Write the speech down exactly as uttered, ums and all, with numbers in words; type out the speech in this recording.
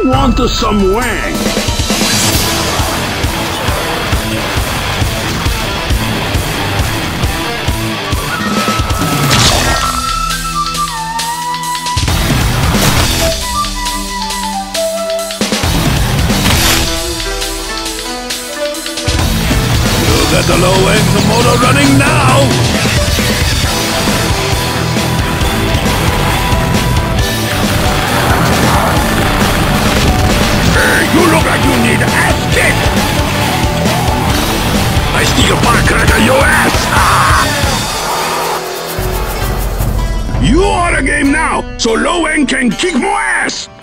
want some wang? Look at the low end motor running now! You look like you need an ass kick! I stick a firecracker your ass! Ah! You are the game now, so Low End can kick more ass!